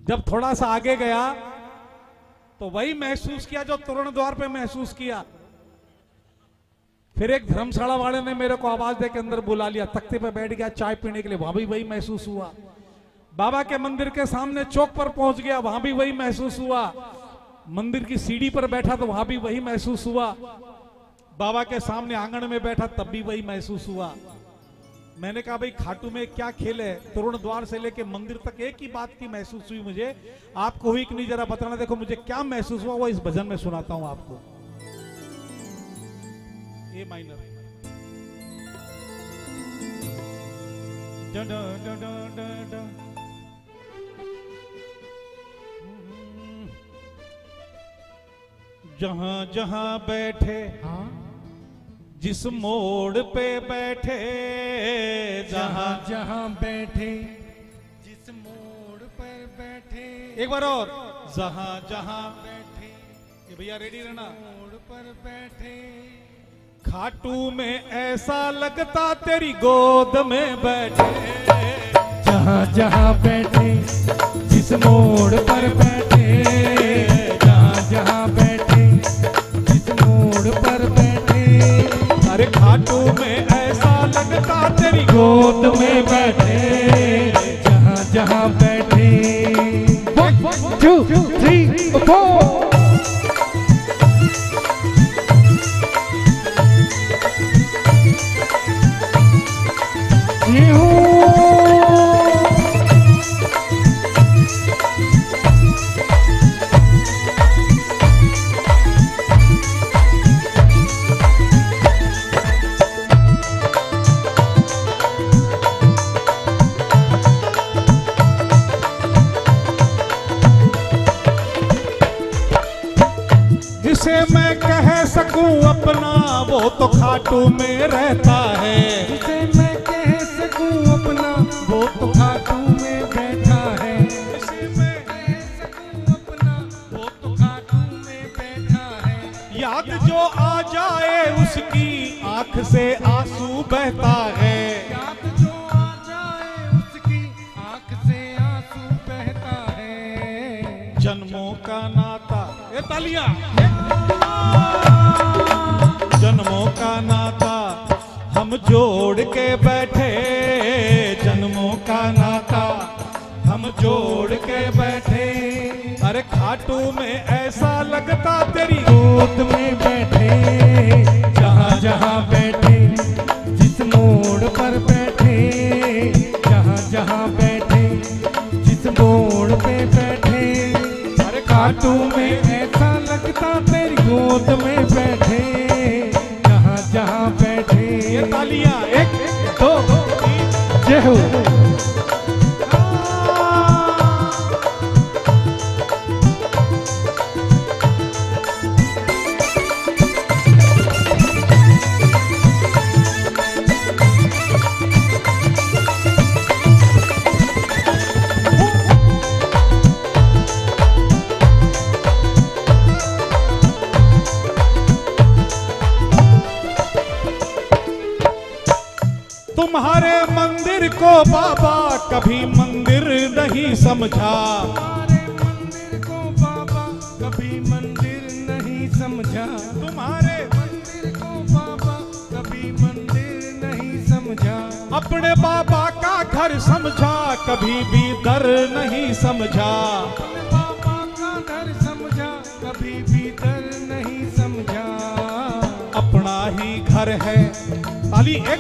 जब थोड़ा सा आगे गया तो वही महसूस किया जो तोरण द्वार पे महसूस किया। फिर एक धर्मशाला वाले ने मेरे को आवाज दे के अंदर बुला लिया, तख्ते पे बैठ गया चाय पीने के लिए, वहां भी वही महसूस हुआ। बाबा के मंदिर के सामने चौक पर पहुंच गया, वहां भी वही महसूस हुआ। मंदिर की सीढ़ी पर बैठा तो वहां भी वही महसूस हुआ। बाबा के सामने आंगन में बैठा तब भी वही महसूस हुआ। मैंने कहा भाई खाटू में क्या खेल है, तोरण द्वार से लेके मंदिर तक एक ही बात की महसूस हुई मुझे, आपको हुई कि नहीं जरा बताना। देखो मुझे क्या महसूस हुआ वो इस भजन में सुनाता हूं आपको। ए माइनर जहां जहां बैठे, जिस मोड़ पे बैठे, जहां जहां बैठे, जिस मोड़ पर बैठे, एक बार और, जहां जहां बैठे, ये भैया रेडी रहना, मोड़ पर बैठे, खाटू में ऐसा लगता तेरी गोद में बैठे। जहां जहां बैठे, जिस मोड़ पर बैठे, जहां जहां बैठे, जिस मोड़ पर बैठे, अरे खाटू में ऐसा लगता तेरी गोद में बैठे, जहां जहां बैठे। 1 2 3 4 जिसे मैं कह सकूं अपना वो तो खाटू में रहता है। जिसे मैं कह सकूं अपना वो तो खाटू में बैठा है। जिसे मैं कह सकूं अपना वो तो खाटू में बैठा है। याद जो आ जाए उसकी आंख से आंसू बहता है। याद जो आ जाए उसकी आंख से आंसू बहता है। जन्मों का नाता, ये तालियां, जन्मों का नाता हम जोड़ के बैठे, जन्मों का नाता हम जोड़ के बैठे। अरे खाटू में ऐसा लगता तेरी गोद में बैठे, जहां जहां बैठे, जिस मोड़ पर बैठे, जहां जहां बैठे, जिस मोड़ पे बैठे। अरे खाटू में ऐसा लगता तेरी गोद में बैठे, जहां जहां बैठे। ये तालियां, 1 2 3 जय हो। तुम्हारे मंदिर को बाबा कभी मंदिर नहीं समझा। तुम्हारे मंदिर को बाबा कभी मंदिर नहीं समझा। तुम्हारे मंदिर को बाबा कभी मंदिर नहीं समझा। अपने बाबा का घर समझा, कभी भी दर नहीं समझा। बाबा का घर समझा, कभी भी दर नहीं समझा। अपना ही घर है, ताली एक,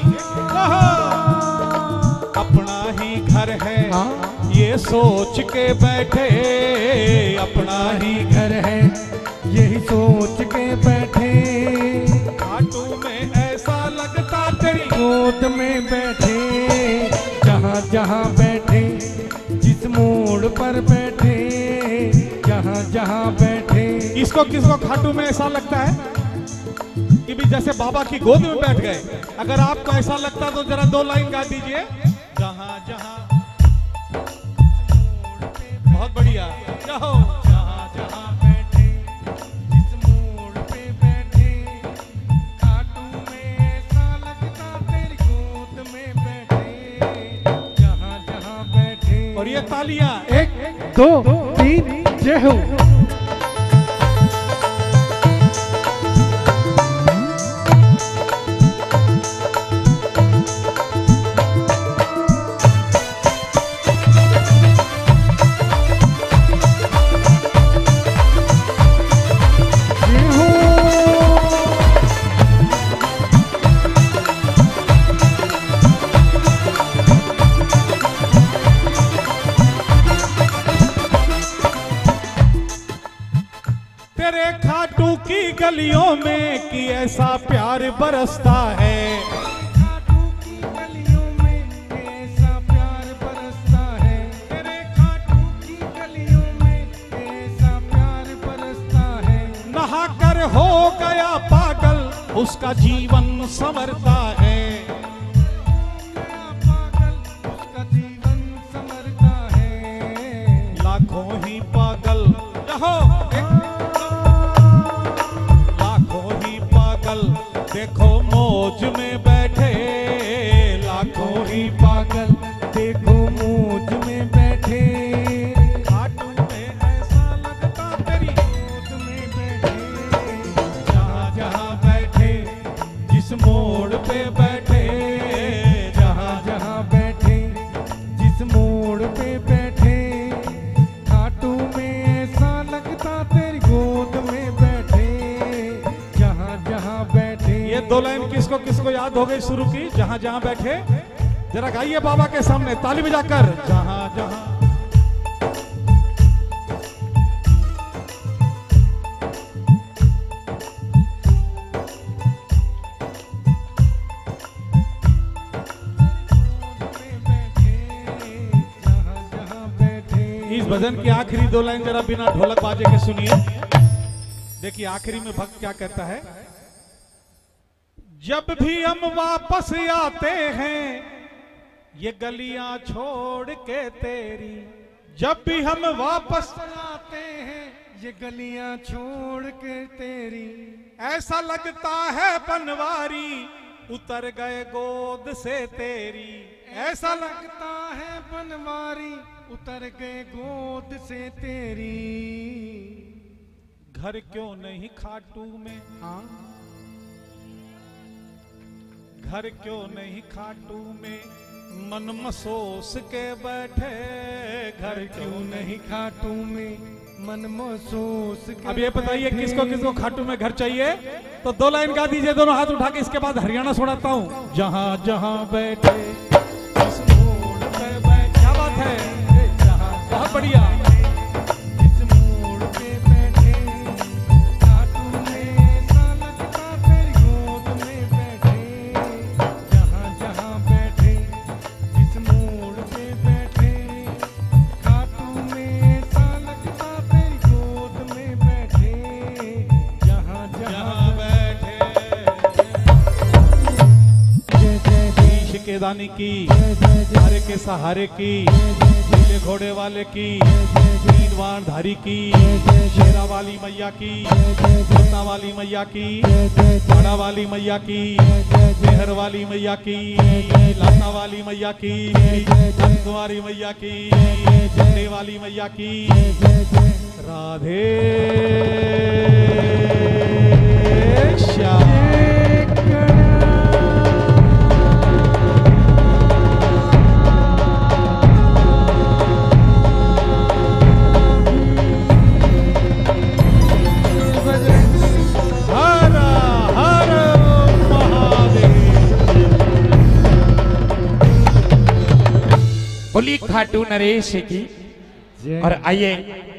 अपना ही घर है ये सोच के बैठे, अपना ही घर है यही सोच के बैठे। खाटू में ऐसा लगता तेरी गोद में बैठे, जहां जहां बैठे, जिस मोड़ पर बैठे, जहां जहां बैठे। इसको किसको खाटू में ऐसा लगता है कि भी जैसे बाबा की गोद में बैठ गए। अगर आपको ऐसा लगता तो जरा 2 लाइन गा दीजिए। जहां जहां, बहुत बढ़िया, जाओ। जहां जहां बैठे, जिस मोड़ पे बैठे, खाटू में ऐसा लगता तेरी गोद में बैठे, जहां जहां बैठे। और ये तालियां, 1 2 3 जय हो। तेरे खाटू की गलियों में कि ऐसा प्यार बरसता है, खाटू की गलियों में ऐसा प्यार बरसता है, तेरे खाटू की गलियों में ऐसा प्यार बरसता है। नहा कर हो गया पागल उसका जीवन संवरता है, पागल उसका जीवन संवरता है। लाखों ही पागल रहो, देखो मौज में बैठे, लाखों ही पागल देखो मौज में बैठे। खाटू में ऐसा लगता तेरी मौज में बैठे, जहाँ जहाँ बैठे, जिस मोड़ पे बैठे, जहाँ जहाँ बैठे जिस मोड़ पे बैठे। खाटू में ऐसा लगता तेरी गोद में बैठे, जहाँ जहाँ बैठे। ये 2 लाइन किसको किसको याद हो गई शुरू की? जहाँ जहाँ बैठे, जरा गाइए बाबा के सामने ताली बजाकर। जहाँ जहाँ इस भजन की आखिरी 2 लाइन जरा बिना ढोलक बाजे के सुनिए। देखिए आखिरी में भक्त क्या कहता है, जब भी हम वापस आते हैं ये गलियां छोड़ के तेरी, जब भी हम वापस आते हैं ये गलियां छोड़ के तेरी। ऐसा लगता है बनवारी उतर गए गोद से तेरी, ऐसा लगता है बनवारी उतर गए गोद से तेरी। घर क्यों नहीं खाटू में, हाँ घर क्यों नहीं खाटू में मन मसोस के बैठे, घर क्यों नहीं खाटू में मन महसूस। अब ये बताइए किसको किसको खाटू में घर चाहिए? तो 2 लाइन गा दीजिए दोनों हाथ उठा के, इसके बाद हरियाणा सुनाता हूँ। जहाँ जहाँ बैठे इस मोड़ पे बैठे, क्या बात है, जहाँ बहुत बढ़िया। इस मोड़ पे बैठे, खाटू में ऐसा लगता तेरी गोद में बैठे, जहाँ जहाँ बैठे इस मोड़ पे बैठे। खाटू में ऐसा लगता तेरी गोद में बैठे, जहाँ जहाँ बैठे। जय जय ईश के दानी की, हरे के सहारे की, नीले घोड़े वाले की, तीनवान धारी की, शेरा वाली मैया की, जोतना वाली मैया की, बड़ा वाली मैया की, मेहर वाली मैया की, लाता वाली मैया की, कुंवारी मैया की, झंडे वाली मैया की। राधे श्याम। बोली खाटू नरेश की। और आइए